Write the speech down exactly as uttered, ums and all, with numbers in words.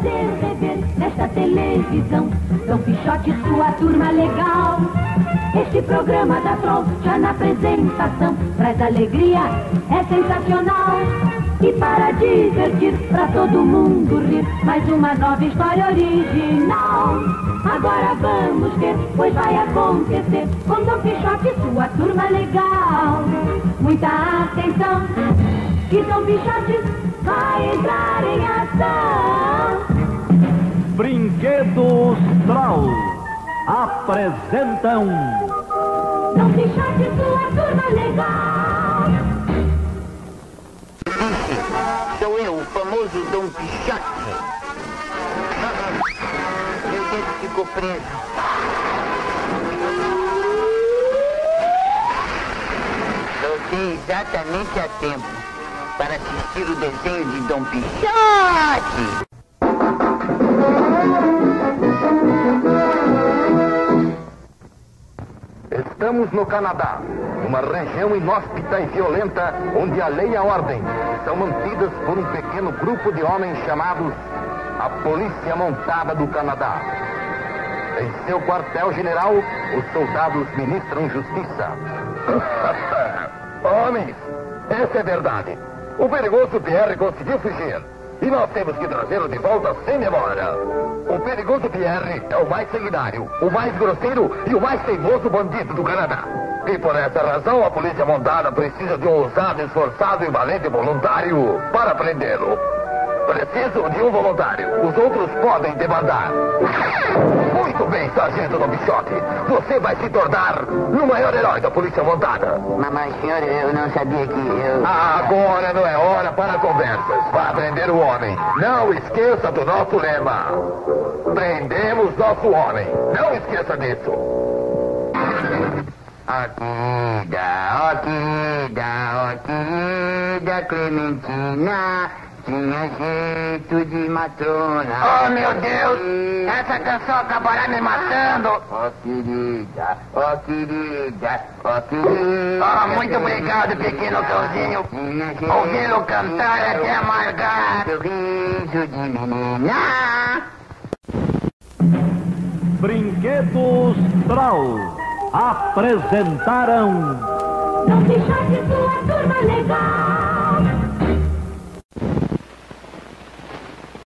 prazer rever nesta televisão Dom Quixote e sua turma legal. Este programa da Troll já na apresentação traz alegria, é sensacional. E para divertir, pra todo mundo rir, mais uma nova história original. Agora vamos ver, pois vai acontecer com Dom Quixote e sua turma legal. Muita atenção, que Dom Quixote vai entrar em ação. Brinquedos Troll apresentam Dom Quixote e sua turma legal. Sou eu, o famoso Dom Quixote. Meu dedo ficou preso. Voltei exatamente a tempo para assistir o desenho de Dom Quixote. Estamos no Canadá, uma região inóspita e violenta, onde a lei e a ordem são mantidas por um pequeno grupo de homens chamados a Polícia Montada do Canadá. Em seu quartel-general, os soldados ministram justiça. Homens, essa é verdade. O perigoso Pierre conseguiu fugir. E nós temos que trazê-lo de volta sem demora. O perigoso Pierre é o mais sanguinário, o mais grosseiro e o mais teimoso bandido do Canadá. E por essa razão, a polícia montada precisa de um ousado, esforçado e valente voluntário para prendê-lo. Preciso de um voluntário. Os outros podem demandar. Muito bem, Sargento Dom Quixote. Você vai se tornar no maior herói da polícia montada. Mas, senhor, eu não sabia que eu... Agora não é hora para conversas. Vá prender o homem. Não esqueça do nosso lema. Prendemos nosso homem. Não esqueça disso. Ó querida, ó querida, ó querida Clementina, tinha jeito de matrona. Oh, meu Deus! Essa canção acabará me matando. Ó querida, ó querida, ó querida. Ah, muito obrigado, pequeno cãozinho. Ouvi-lo cantar é até amargar. Sorriso de menina. Brinquedos Troll apresentaram Dom Quixote e sua turma legal.